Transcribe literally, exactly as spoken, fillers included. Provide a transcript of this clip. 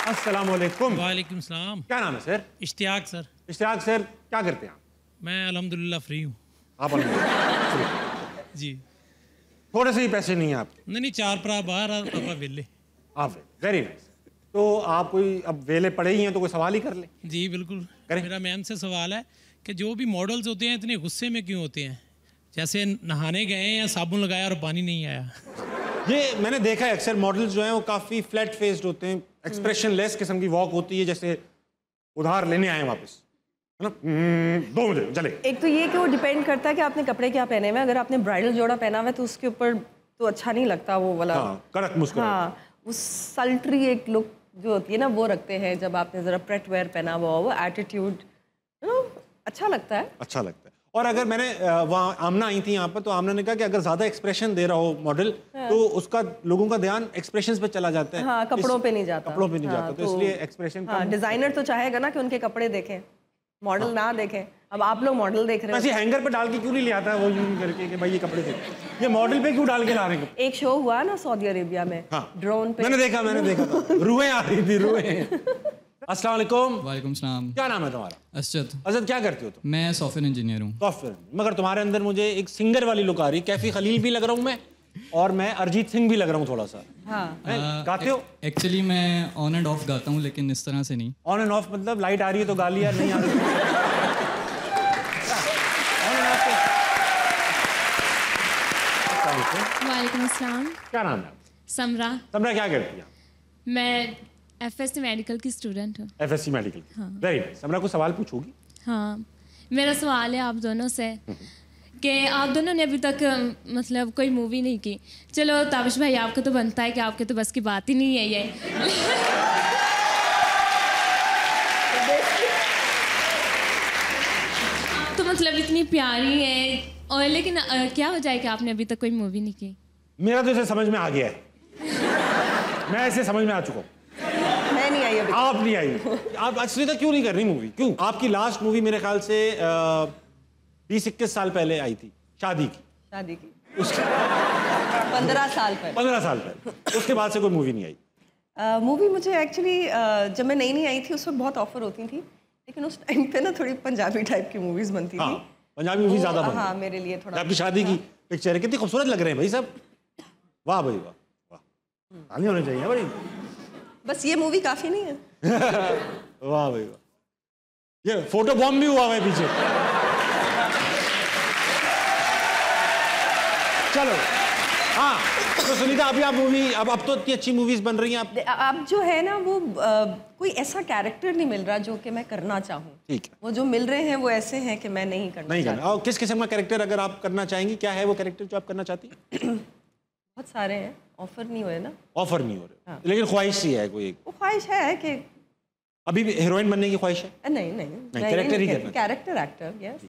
अस्सलाम वालेकुम। वालेकुम सलाम। क्या नाम है sir? Ishtiaq sir. Ishtiaq sir, क्या करते हैं आप? मैं अल्हम्दुलिल्लाह फ्री हूँ। आप अल्हम्दुलिल्लाह जी। थोड़े से ही पैसे नहीं हैं आप? नहीं नहीं, चार परा बाहर आप वेले। आप वेरी नाइस। तो आप कोई अब वेले पड़े ही हैं तो कोई सवाल ही कर ले। जी बिल्कुल करें। मेरा मैम से सवाल है कि जो भी मॉडल्स होते हैं इतने गुस्से में क्यों होते हैं? जैसे नहाने गए या साबुन लगाया और पानी नहीं आया। ये मैंने देखा है, अक्सर मॉडल्स जो हैं वो काफ़ी फ्लैट फेस्ड होते हैं, एक्सप्रेशन लेस किस्म की वॉक होती है, जैसे उधार लेने आए वापस, है ना? हम्म, दो मुझे चले। एक तो ये कि वो डिपेंड करता है कि आपने कपड़े क्या पहने हुए हैं। अगर आपने ब्राइडल जोड़ा पहना हुआ है तो उसके ऊपर तो अच्छा नहीं लगता वो वाला। हाँ, कड़क मुस्कुराहट। हाँ, वो सल्ट्री एक लुक जो होती है ना वो रखते हैं। जब आपने ज़रा प्रेट वेयर पहना हुआ हो, वो एटीट्यूड अच्छा लगता है। अच्छा लगता है। और अगर मैंने वहाँ आमना आई थी यहाँ पर, तो आमना ने कहा कि अगर ज्यादा एक्सप्रेशन दे रहा हो मॉडल, हाँ। तो उसका लोगों का ध्यान एक्सप्रेशंस पे चला जाता है। हाँ, कपड़ों पे नहीं जाता। कपड़ों पे नहीं हाँ, जाता, तो, तो इसलिए एक्सप्रेशन। हाँ, डिजाइनर तो चाहेगा ना कि उनके कपड़े देखें, मॉडल हाँ। ना देखें। अब आप लोग मॉडल देख रहे हो, ऐसे हैंगर पे डाल के क्यों नहीं ले आता है वो यूं करके कि भाई ये कपड़े देख, ये मॉडल पे क्यों डाल के ला रहे हैं? एक शो हुआ ना सऊदी अरेबिया में, हाँ। ड्रोन पे। मैंने देखा मैंने देखा था, रुएं आ रही थी, रुएं। अस्सलाम वालेकुम। वालेकुम सलाम। क्या नाम है तुम्हारा? असद। असद, क्या करते हो तुम? मैं सॉफ्टवेयर इंजीनियर हूँ। सॉफ्टवेयर, मगर तुम्हारे अंदर मुझे एक सिंगर वाली लुक आ रही है। कैफी खलील भी लग रहा हूँ मैं, और मैं अरिजीत सिंह भी लग रहा हूँ थोड़ा सा। हाँ। गाते हो? एक्चुअली मैं ऑन एंड ऑफ गाता हूँ, लेकिन इस तरह से नहीं। ऑन एंड ऑफ मतलब लाइट आ रही है तो गा लिया, नहीं आ रही वालेकुम अस्सलाम। क्या नाम है? समरा। समरा, क्या करती है? मैं एफएससी मेडिकल की स्टूडेंट हूँ। एफएससी मेडिकल की। हाँ। Very nice. समरा को सवाल पूछोगी? हाँ, मेरा सवाल है आप दोनों से कि आप दोनों ने अभी तक मतलब कोई मूवी नहीं की। चलो ताबिश भाई, आपको तो बनता है कि आपके तो बस की बात ही नहीं है ये। आप तो मतलब इतनी प्यारी है, और लेकिन आ, क्या वजह है कि आपने अभी तक कोई मूवी नहीं की? मेरा तो इसे समझ में आ गया है, मैं इसे समझ में आ चुका हूँ। मैं नहीं आई अभी। आप नहीं आई? आप असलियत क्यों नहीं कर रही मूवी? क्यों? आपकी लास्ट मूवी मेरे ख्याल से बीस इक्कीस साल पहले आई थी, शादी की। शादी की पंद्रह साल पहले। पंद्रह साल पहले, उसके बाद से कोई मूवी नहीं आई। मूवी uh, मुझे एक्चुअली uh, जब मैं नई नई आई थी उस वक्त बहुत ऑफर होती थी, लेकिन उस टाइम पे ना थोड़ी पंजाबी टाइप की मूवीज बनती हाँ, थी। पंजाबी मूवी ज्यादा बनती। हाँ, मेरे लिए थोड़ा। आपकी शादी की पिक्चर है, कितनी खूबसूरत लग रहे हैं भाई सब। वाह भाई वाह, वाह, ताली होनी चाहिए भाई। बस ये मूवी काफी नहीं है। वाह भाई वाह, ये फोटो बॉम्ब भी हुआ है पीछे। चलो हाँ, तो सुनीता अभी आप मूवी, अब अब तो इतनी अच्छी मूवीज बन रही हैं आप। अब जो है ना वो आ, कोई ऐसा कैरेक्टर नहीं मिल रहा जो कि मैं करना चाहूँ। ठीक है। वो जो मिल रहे हैं वो ऐसे हैं कि मैं नहीं करना नहीं करना। और किस किस्म का कैरेक्टर अगर आप करना चाहेंगी, क्या है वो कैरेक्टर जो आप करना चाहती हैं? बहुत सारे हैं, ऑफर नहीं हुए ना। ऑफर नहीं हो रहे, हाँ। लेकिन ख्वाहिश सी है कोई एक? वो ख्वाहिश है कि अभी भी हीरोइन बनने की ख्वाहिश है? नहीं नहीं, नहीं, कैरेक्टर ही करना। Character actor, yes.